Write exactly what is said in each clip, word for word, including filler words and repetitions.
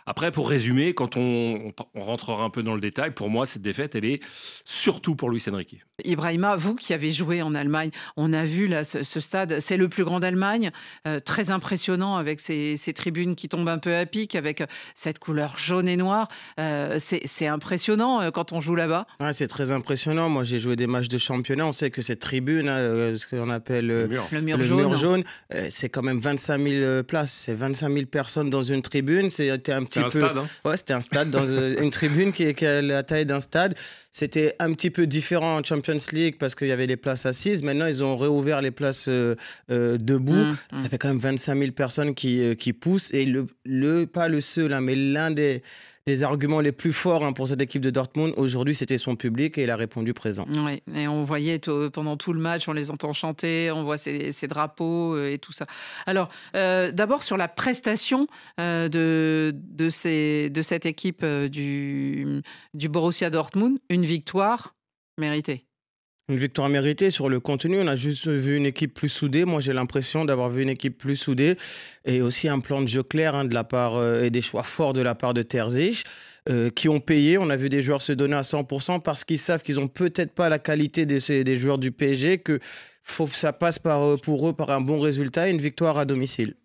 Après, pour résumer, quand on, on rentrera un peu dans le détail, pour moi, cette défaite, elle est surtout pour Luis Enrique. Ibrahima, vous qui avez joué en Allemagne, on a vu là ce, ce stade, c'est le plus grand d'Allemagne, euh, très impressionnant avec ces, ces tribunes qui tombent un peu à pic, avec euh, cette couleur jaune et noire. Euh, c'est c'est impressionnant euh, quand on joue là-bas. Ouais, c'est très impressionnant. Moi, j'ai joué des matchs de championnat. On sait que cette tribune, hein, euh, ce qu'on appelle Le euh, mur. Le mur le jaune. mur jaune, euh, c'est quand même vingt-cinq mille euh, places. C'est vingt-cinq mille personnes dans une tribune. C'était un petit C'est un peu. stade, hein. Ouais, c'était un stade dans euh, une tribune qui, qui a la taille d'un stade. C'était un petit peu différent en Champions League parce qu'il y avait les places assises. Maintenant, ils ont réouvert les places euh, euh, debout. Mmh, mmh. Ça fait quand même vingt-cinq mille personnes qui, euh, qui poussent. Et le, le, pas le seul, hein, mais l'un des, des arguments les plus forts, hein, pour cette équipe de Dortmund, aujourd'hui, c'était son public et il a répondu présent. Oui, et on voyait tout- pendant tout le match, on les entend chanter, on voit ces, ces drapeaux euh, et tout ça. Alors, euh, d'abord sur la prestation euh, de, de, ces, de cette équipe euh, du, du Borussia Dortmund, une victoire méritée. Une victoire méritée sur le contenu. On a juste vu une équipe plus soudée. Moi, j'ai l'impression d'avoir vu une équipe plus soudée et aussi un plan de jeu clair, hein, de la part euh, et des choix forts de la part de Terzic, euh, qui ont payé. On a vu des joueurs se donner à cent pour cent parce qu'ils savent qu'ils ont peut-être pas la qualité des, ces- des joueurs du P S G, que faut que ça passe par, euh, pour eux par un bon résultat et une victoire à domicile.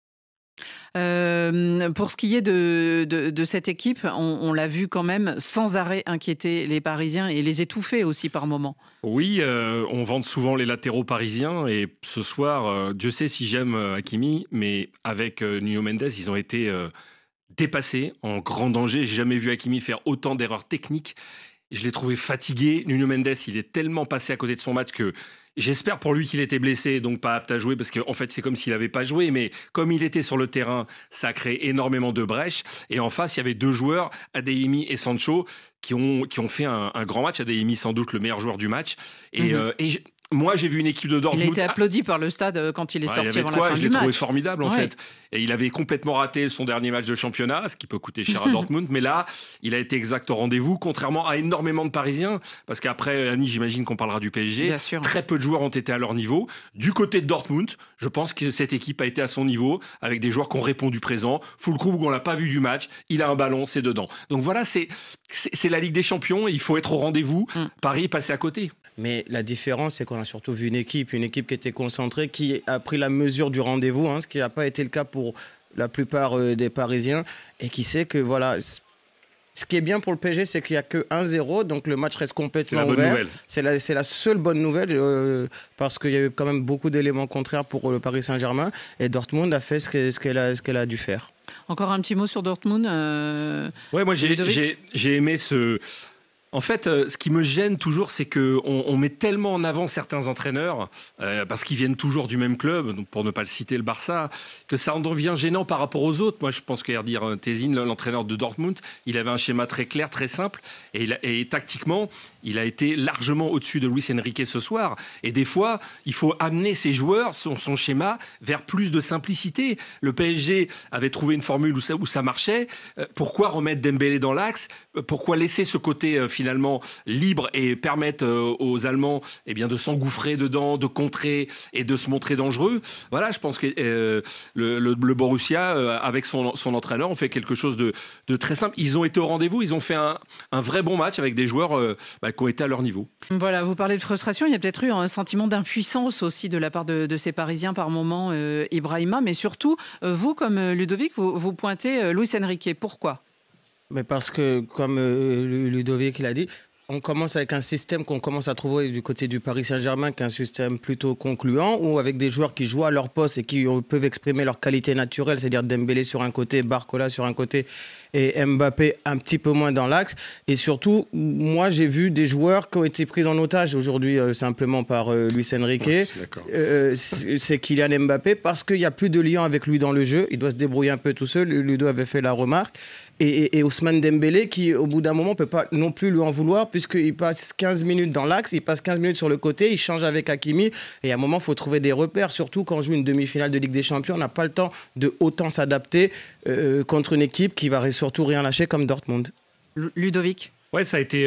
Euh, pour ce qui est de, de, de cette équipe, on, on l'a vu quand même sans arrêt inquiéter les Parisiens et les étouffer aussi par moments. Oui, euh, on vante souvent les latéraux parisiens et ce soir, euh, Dieu sait si j'aime euh, Hakimi, mais avec euh, Nuno Mendes, ils ont été euh, dépassés, en grand danger. J'ai jamais vu Hakimi faire autant d'erreurs techniques. Je l'ai trouvé fatigué. Nuno Mendes, il est tellement passé à côté de son match que j'espère pour lui qu'il était blessé, donc pas apte à jouer, parce qu'en fait, c'est comme s'il n'avait pas joué. Mais comme il était sur le terrain, ça a créé énormément de brèches. Et en face, il y avait deux joueurs, Adeyemi et Sancho, qui ont, qui ont fait un, un grand match. Adeyemi, sans doute le meilleur joueur du match. Et, Mhm. euh, et j- moi, j'ai vu une équipe de Il a Dortmund. été applaudi par le stade euh, quand il est Ouais, il y sorti avait avant de la quoi, fin je du l'ai trouvé match. formidable en Ouais. fait. Et il avait complètement raté son dernier match de championnat, ce qui peut coûter cher à Dortmund. Mais là, il a été exact au rendez-vous, contrairement à énormément de Parisiens. Parce qu'après, Annie, j'imagine qu'on parlera du P S G. Bien sûr. Très peu de joueurs ont été à leur niveau. Du côté de Dortmund, je pense que cette équipe a été à son niveau, avec des joueurs qui ont répondu présent. Fulkrug, on l'a pas vu du match, il a un ballon, c'est dedans. Donc voilà, c'est c'est c'est la Ligue des Champions, et il faut être au rendez-vous. Mm. Paris est passé à côté. Mais la différence, c'est qu'on a surtout vu une équipe, une équipe qui était concentrée, qui a pris la mesure du rendez-vous, hein, ce qui n'a pas été le cas pour la plupart euh, des Parisiens, et qui sait que voilà. c- Ce qui est bien pour le P S G, c'est qu'il n'y a que un zéro, donc le match reste C'est complètement la bonne ouvert. nouvelle. C'est la, c'est la seule bonne nouvelle, euh, parce qu'il y a eu quand même beaucoup d'éléments contraires pour le Paris Saint-Germain, et Dortmund a fait ce que- ce qu'elle a, ce qu'elle a dû faire. Encore un petit mot sur Dortmund. euh, Ouais, moi j'ai Ludovic j'ai j'ai aimé ce. En fait, euh, ce qui me gêne toujours, c'est que on, on met tellement en avant certains entraîneurs euh, parce qu'ils viennent toujours du même club, donc pour ne pas le citer, le Barça, que ça en devient gênant par rapport aux autres. Moi, je pense que Erdir Tezin, l'entraîneur de Dortmund, il avait un schéma très clair, très simple, et, il a- et tactiquement, il a été largement au-dessus de Luis Enrique ce soir. Et des fois, il faut amener ses joueurs, son, son schéma, vers plus de simplicité. Le P S G avait trouvé une formule où ça, où ça marchait. Euh, pourquoi remettre Dembélé dans l'axe? Euh, Pourquoi laisser ce côté euh, finalement libre et permettre euh, aux Allemands, eh bien, de s'engouffrer dedans, de contrer et de se montrer dangereux? Voilà, je pense que euh, le, le- le Borussia, euh, avec son, son entraîneur, ont fait quelque chose de, de très simple. Ils ont été au rendez-vous, ils ont fait un, un vrai bon match avec des joueurs euh, bah, qui ont été à leur niveau. Voilà, vous parlez de frustration. Il y a peut-être eu un sentiment d'impuissance aussi de la part de, de ces Parisiens par moment, euh, Ibrahima. Mais surtout, euh, vous, comme euh, Ludovic, vous, vous pointez euh, Luis Enrique. Pourquoi? Mais parce que, comme euh, Lu- Ludovic l'a dit, on commence avec un système qu'on commence à trouver du côté du Paris Saint-Germain, qui est un système plutôt concluant, ou avec des joueurs qui jouent à leur poste et qui euh, peuvent exprimer leur qualité naturelle, c'est-à-dire Dembélé sur un côté, Barcola sur un côté et Mbappé un petit peu moins dans l'axe. Et surtout, moi, j'ai vu des joueurs qui ont été pris en otage aujourd'hui euh, simplement par euh, Luis Enrique. Ouais, je suis d'accord. Euh, c'est c'est Kylian Mbappé parce qu'il n'y a plus de lien avec lui dans le jeu. Il doit se débrouiller un peu tout seul. Ludo avait fait la remarque. Et, et, et Ousmane Dembélé qui, au bout d'un moment, ne peut pas non plus lui en vouloir puisqu'il passe quinze minutes dans l'axe, il passe quinze minutes sur le côté, il change avec Hakimi. Et à un moment, il faut trouver des repères. Surtout quand on joue une demi-finale de Ligue des Champions, on n'a pas le temps de autant s'adapter euh, contre une équipe qui va surtout rien lâcher comme Dortmund. Lu- Ludovic? Ouais, ça a été euh,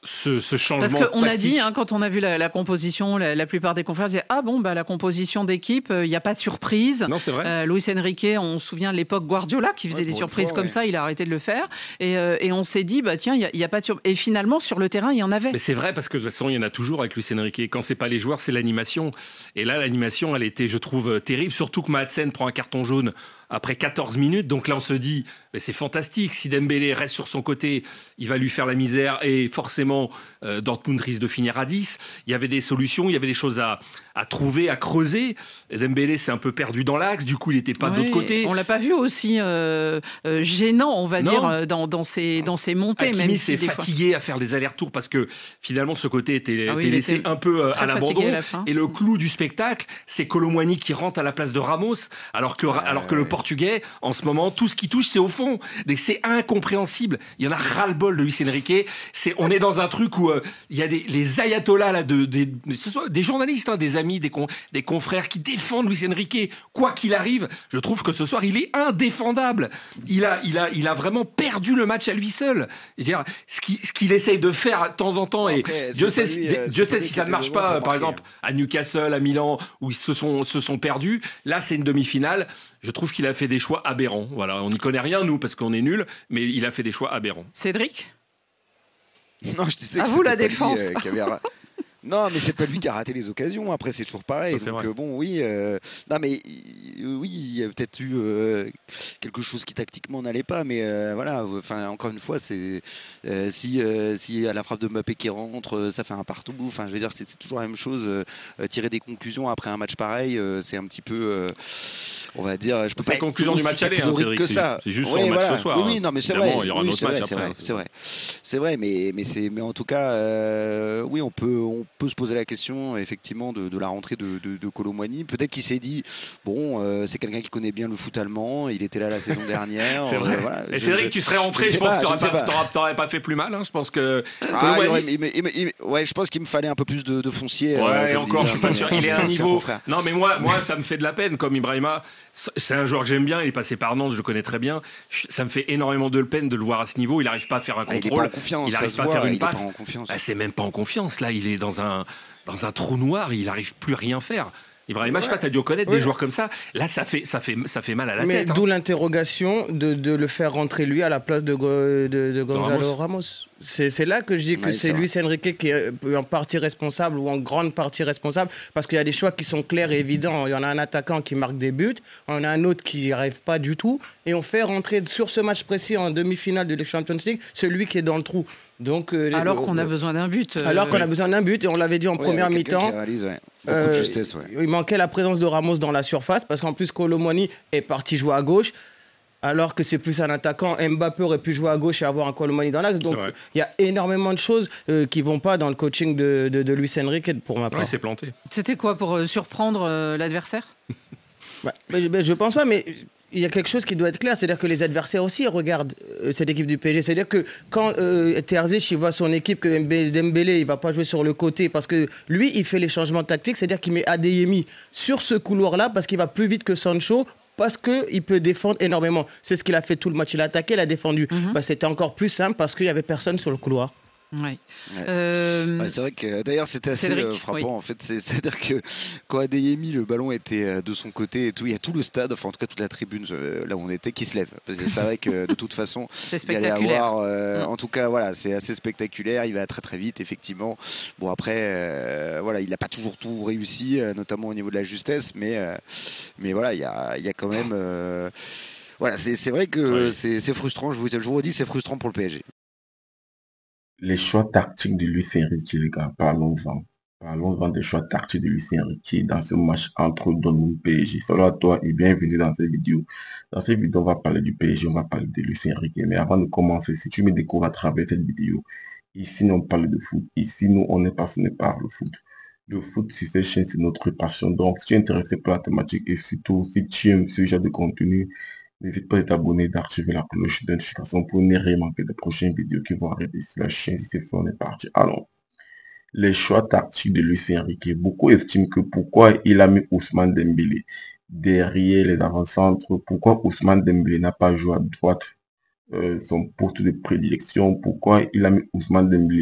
ce, ce Parce changement qu'on a tactique. dit, hein, quand on a vu la, la composition, la, la plupart des confrères disaient ah bon, bah, la composition d'équipe, il n'y a pas de surprise. Non, c'est vrai. Euh, Luis Enrique, on se souvient de l'époque Guardiola qui faisait Ouais, des pour une surprises fois, comme ouais. ça, il a arrêté de le faire. Et, euh, et on s'est dit, bah tiens, il n'y a, il y a pas de surprise. Et finalement, sur le terrain, il y en avait. Mais c'est vrai parce que de toute façon, il y en a toujours avec Luis Enrique. Quand c'est pas les joueurs, c'est l'animation. Et là, l'animation, elle était, je trouve, terrible. Surtout que Madsen prend un carton jaune après quatorze minutes. Donc là, on se dit, mais c'est fantastique. Si Dembélé reste sur son côté, il va lui faire la misère. Et forcément, euh, Dortmund risque de finir à dix. Il y avait des solutions, il y avait des choses à, à trouver, à creuser. Et Dembélé s'est un peu perdu dans l'axe. Du coup, il n'était pas de Oui, l'autre côté. on l'a pas vu aussi euh, euh, gênant, on va Non. dire, euh, dans, dans, ses, dans ses montées. Hakimi même s'est si des fois... fatigué à faire des allers-retours parce que finalement ce côté était, Ah oui, était il laissé était un peu euh, très à fatigué l'abandon. à la fin. Et le clou du spectacle, c'est Kolo Muani qui rentre à la place de Ramos, alors que, alors que le ouais. Portugais, en ce moment, tout ce qui touche, c'est au fond. Et c'est incompréhensible. Il y en a ras-le-bol de Luis Enrique. C'est, on est dans un truc où euh, il y a des, les ayatollahs là, de, des, ce soit des journalistes, hein, des amis, des, con, des confrères qui défendent Luis Enrique. Quoi qu'il arrive, je trouve que ce soir, il est indéfendable. Il a, il a, il a vraiment perdu le match à lui seul. C'est-à-dire, ce qu'il, ce qu'il essaye de faire de temps en temps, et Après, Dieu c'est sait, pas lui, si- euh, Dieu c'est sait pas si lui ça qui ne marche était devant pas, pour par marquer. exemple, à Newcastle, à Milan, où ils se sont, se sont perdus. Là, c'est une demi-finale. Je trouve qu'il a fait des choix aberrants. Voilà, on n'y connaît rien, nous, parce qu'on est nuls, mais il a fait des choix aberrants. Cédric, Non, je disais À que vous, c'était la pas lui, défense. euh, qui avait ra- Non, mais c'est pas lui qui a raté les occasions. Après, c'est toujours pareil. Ça, c'est Donc, vrai. euh, bon, oui. euh, Non, mais euh, oui, il y a peut-être eu euh, quelque chose qui tactiquement n'allait pas. Mais euh, voilà, enfin, encore une fois, c'est euh, si, euh, si à la frappe de Mbappé qui rentre, euh, ça fait un partout. Enfin, je veux dire, c'est c'est toujours la même chose. euh, euh, tirer des conclusions après un match pareil, euh, c'est un petit peu. euh, On va dire, je peux C'est pas la être conclusion aussi du match aller, hein, catégorique Cédric, que c'est ça. ju- c'est juste Oui, sur le match voilà. ce soir, Oui, hein. oui, non, mais c'est Évidemment, vrai. il y aura un Oui, autre c'est match vrai, c'est après. vrai, c'est vrai. C'est vrai, mais mais c'est mais en tout cas, euh, oui, on peut on peut se poser la question effectivement de, de la rentrée de de, de Kolo Muani. Peut-être qu'il s'est dit bon, euh, c'est quelqu'un qui connaît bien le foot allemand. Il était là la saison dernière. C'est euh, vrai. voilà. Et Je- Cédric, je- tu serais rentré, je je, sais pense pas, que je t'aurais ne sais pas, pas. t'aurais- t'aurais pas fait plus mal. Hein. Je pense que. Ah, Kolo il aurait- Muani- il me- il me- il me- ouais, je pense qu'il me fallait un peu plus de, de foncier. Ouais, euh, et comme encore, disait je suis pas un- sûr. Il est à un ancien niveau. confrère. Non, mais moi, moi, ça me fait de la peine. Comme Ibrahima, c'est un joueur que j'aime bien. Il est passé par Nantes, je le connais très bien. Je- Ça me fait énormément de peine de le voir à ce niveau. Il n'arrive pas à faire un Ah, il est pas contrôle. en confiance. il ça n'arrive se pas à voit, faire il une est pas passe. en confiance. Bah, c'est même pas en confiance. Là, il est dans un, dans un trou noir. Il n'arrive plus à rien faire. Ibrahima, je sais pas, t'as dû connaître Ouais. des joueurs comme ça. Là, ça fait, ça fait, ça fait mal à la Mais tête. hein. d'où l'interrogation de, de le faire rentrer lui à la place de, Go- de, de Gonzalo Ramos. Ramos. C'est c'est là que je dis que Ouais, c'est c'est Luis Enrique qui est en partie responsable ou en grande partie responsable parce qu'il y a des choix qui sont clairs et évidents. Il y en a un attaquant qui marque des buts, on a un autre qui n'y arrive pas du tout et on fait rentrer sur ce match précis en demi-finale de la Champions League celui qui est dans le trou. Donc, euh, alors euh, qu'on a besoin d'un but. euh, alors qu'on a besoin d'un but et on l'avait dit en Ouais, première avec quelqu'un qui mi-temps. réalise, ouais. Beaucoup de Euh, justesse, ouais. Il manquait la présence de Ramos dans la surface parce qu'en plus Kolo Muani est parti jouer à gauche alors que c'est plus un attaquant. Mbappé aurait pu jouer à gauche et avoir un Kolo Muani dans l'axe. Donc vrai. il y a énormément de choses euh, qui vont pas dans le coaching de, de, de Luis Enrique pour ma part. Ouais, il s'est planté. C'était quoi pour euh, surprendre euh, l'adversaire? Bah, mais, mais je pense pas, mais il y a quelque chose qui doit être clair, c'est-à-dire que les adversaires aussi regardent euh, cette équipe du P S G. C'est-à-dire que quand euh, Terzic il voit son équipe, que Mbe- Dembélé il va pas jouer sur le côté parce que lui il fait les changements tactiques, c'est-à-dire qu'il met Adeyemi sur ce couloir-là parce qu'il va plus vite que Sancho. Parce qu'il peut défendre énormément. C'est ce qu'il a fait tout le match. Il a attaqué, il a défendu. Mhm. Bah, c'était encore plus simple parce qu'il n'y avait personne sur le couloir. Ouais. Ouais. Euh, Ouais, c'est vrai que d'ailleurs c'était assez Cédric, euh, frappant oui. en fait. C'est- C'est-à-dire que quand Adeyemi, le ballon était euh, de son côté et tout, il y a tout le stade, enfin en tout cas toute la tribune euh, là où on était qui se lève. Parce que c'est vrai que de toute façon, c'est il allait spectaculaire. avoir. euh, Mm. En tout cas, voilà, c'est assez spectaculaire. Il va très très vite, effectivement. Bon après, euh, voilà, il n'a pas toujours tout réussi, euh, notamment au niveau de la justesse, mais euh, mais voilà, il y a, il y a quand même. euh, Voilà, c'est c'est vrai que Oui. c'est c'est frustrant. Je vous, je vous redis, c'est frustrant pour le P S G. Les choix tactiques de Luis Enrique, les gars, parlons-en. Parlons-en des choix tactiques de Luis Enrique dans ce match entre Dortmund et P S G. Salut à toi et bienvenue dans cette vidéo. Dans cette vidéo, on va parler du P S G, on va parler de Luis Enrique. Mais avant de commencer, si tu me découvres à travers cette vidéo, ici, nous, on parle de foot. Ici, nous, on est passionné par le foot. Le foot sur cette chaîne, c'est notre passion. Donc, si tu es intéressé par la thématique et surtout, si tu aimes ce genre de contenu, n'hésite pas à t'abonner, d'activer la cloche de notification pour ne rien manquer des prochaines vidéos qui vont arriver sur la chaîne. Si c'est fait, on est parti. Allons. Les choix tactiques de Luis Enrique. Beaucoup estiment que pourquoi il a mis Ousmane Dembélé derrière les avant-centres, pourquoi Ousmane Dembélé n'a pas joué à droite, euh, son poste de prédilection, pourquoi il a mis Ousmane Dembélé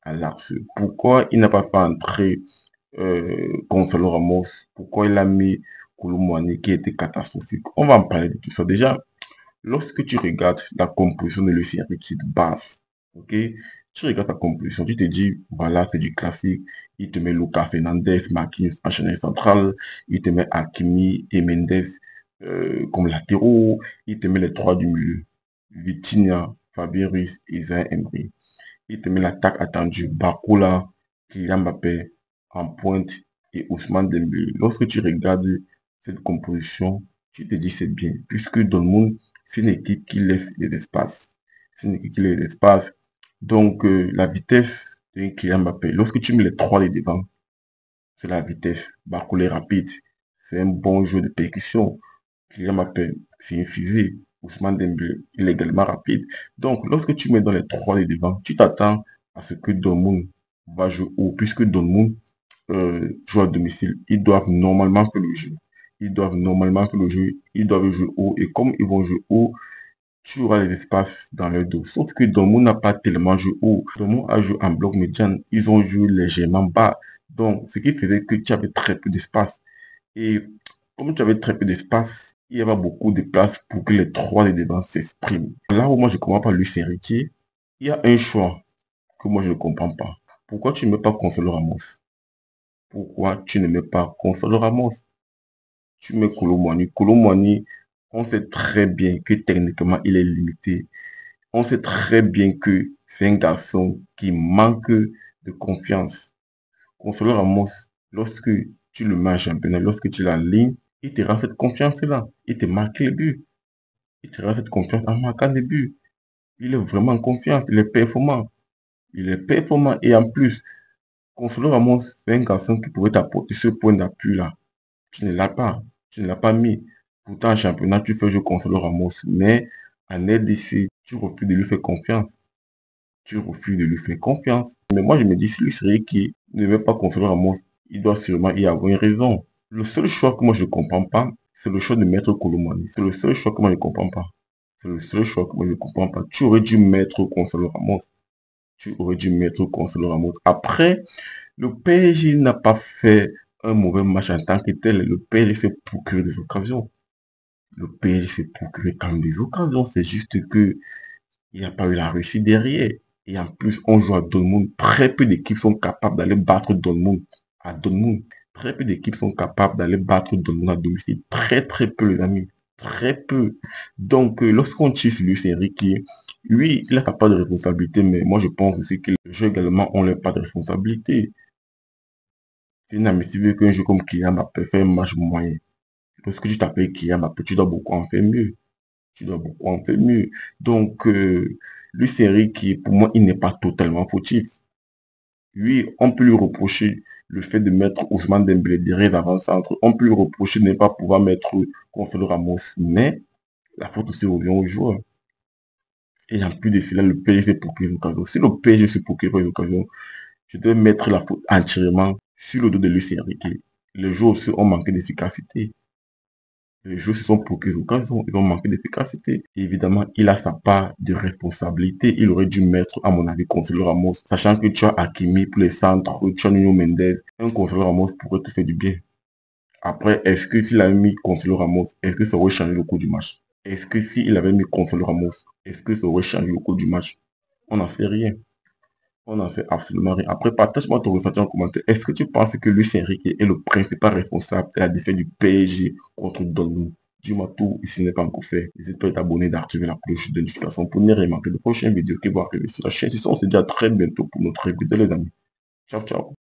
à l'axe. Pourquoi il n'a pas fait entrer euh, Gonzalo Ramos? Pourquoi il a mis Kolo Muani qui était catastrophique? On va en parler de tout ça. Déjà, lorsque tu regardes la composition de Luis Enrique de base, ok, tu regardes la composition, tu te dis, voilà, c'est du classique. Il te met Lucas Fernandez, Marquinhos en chaîne centrale, il te met Hakimi et Mendes euh, comme latéraux, il te met les trois du milieu, Vitinha, Fabien Ruiz et Zaïre Emery. Il te met l'attaque attendue, Barcola, Kylian Mbappé en pointe et Ousmane Dembélé. Lorsque tu regardes cette composition, tu te dis c'est bien, puisque Dortmund, c'est une équipe qui laisse des espaces. C'est une équipe qui laisse des espaces. Donc, euh, la vitesse de Kylian Mbappé, lorsque tu mets les trois les devant, c'est la vitesse. Barcola est rapide. C'est un bon jeu de percussion. Kylian Mbappé, c'est une fusée. Ousmane Dembélé, il est également rapide. Donc, lorsque tu mets dans les trois les devant, tu t'attends à ce que Dortmund va jouer haut, puisque Dortmund euh, joue à domicile. Ils doivent normalement faire le jeu. Ils doivent normalement faire le jeu. Ils doivent jouer haut. Et comme ils vont jouer haut, tu auras les espaces dans le dos. Sauf que Dortmund n'a pas tellement joué haut. Dortmund a joué en bloc médian. Ils ont joué légèrement bas. Donc, ce qui faisait que tu avais très peu d'espace. Et comme tu avais très peu d'espace, il y avait beaucoup de place pour que les trois des devant s'expriment. Là où moi je ne comprends pas Luis Enrique, il y a un choix que moi je ne comprends pas. Pourquoi tu ne mets pas Gonzalo Ramos? Pourquoi tu ne mets pas Gonzalo Ramos? Tu mets Kolo Muani. Kolo Muani, on sait très bien que techniquement il est limité. On sait très bien que c'est un garçon qui manque de confiance. Gonzalo Ramos, lorsque tu le mets en championnat, lorsque tu l'alignes, il te rend cette confiance-là. Il te marque les buts. Il te rend cette confiance en marquant les buts. Il est vraiment en confiance. Il est performant. Il est performant. Et en plus, Gonzalo Ramos, c'est un garçon qui pourrait t'apporter ce point d'appui-là. Tu ne l'as pas. Tu ne l'as pas mis. Pourtant, en championnat, tu fais jouer Gonzalo Ramos. Mais en R D C, tu refuses de lui faire confiance. Tu refuses de lui faire confiance. Mais moi, je me dis, si lui serait qui ne veut pas Gonzalo Ramos, il doit sûrement y avoir une raison. Le seul choix que moi je ne comprends pas, c'est le choix de mettre Kolo Muani. C'est le seul choix que moi je ne comprends pas. C'est le seul choix que moi je ne comprends pas. Tu aurais dû mettre Gonzalo Ramos. Tu aurais dû mettre Gonzalo Ramos. Après, le P S G n'a pas fait un mauvais match en tant que tel. Le P S G s'est procuré des occasions. Le P S G s'est procuré quand même des occasions. C'est juste que il n'y a pas eu la réussite derrière. Et en plus, on joue à Dortmund. Très peu d'équipes sont capables d'aller battre Dortmund à Dortmund. Très peu d'équipes sont capables d'aller battre Dortmund à domicile. Très très peu, les amis. Très peu. Donc, euh, lorsqu'on tire sur Luis Enrique, oui, il n'a pas de responsabilité, mais moi je pense aussi que les jeux également ont leur part de responsabilité. C'est inadmissible qu'un jeu comme Kylian Mbappé fait un match moyen. Lorsque tu t'appelles Kylian Mbappé, tu dois beaucoup en faire mieux. Tu dois beaucoup en faire mieux. Donc, euh, Luis Enrique, pour moi, il n'est pas totalement fautif. Oui, on peut lui reprocher le fait de mettre Ousmane Dembélé derrière l'avant-centre. On peut lui reprocher de ne pas pouvoir mettre Gonzalo Ramos. Mais la faute aussi revient aux joueurs. Et en plus de cela, le P S G s'est procuré une occasion. Si le P S G se procure une occasion, je devais mettre la faute entièrement sur le dos de Luis Enrique. Les joueurs aussi ont manqué d'efficacité. Les joueurs se sont procurés des occasions, ils ont manqué d'efficacité. Évidemment, il a sa part de responsabilité. Il aurait dû mettre, à mon avis, Gonzalo Ramos, sachant que tu as Hakimi pour les centres, tu as Nuno Mendes. Un Gonzalo Ramos pourrait te faire du bien. Après, est-ce que s'il avait mis Gonzalo Ramos, est-ce que ça aurait changé le cours du match? Est-ce que s'il avait mis Gonzalo Ramos, est-ce que ça aurait changé le cours du match? On n'en sait rien. On n'en sait absolument rien. Après, partage-moi ton ressenti en commentaire. Est-ce que tu penses que Luis Enrique est le principal responsable de la défaite du P S G contre Dortmund? Dis-moi tout, et si ce n'est pas encore fait, n'hésite pas à t'abonner et d'activer la cloche de notification pour ne rien manquer de prochaines vidéos qui vont arriver sur la chaîne. Sinon, on se dit à très bientôt pour notre vidéo, les amis. Ciao, ciao.